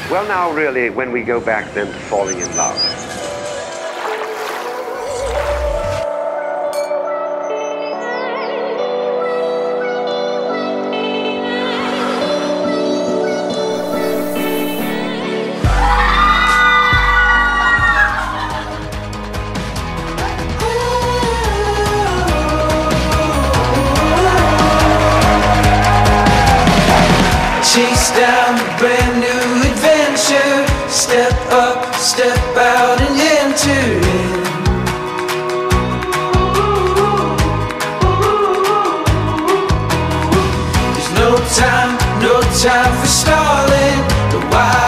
Well, now really, when we go back then to falling in love. Chase down a brand new adventure. Step up, step out and enter in. There's no time for stalling. The wild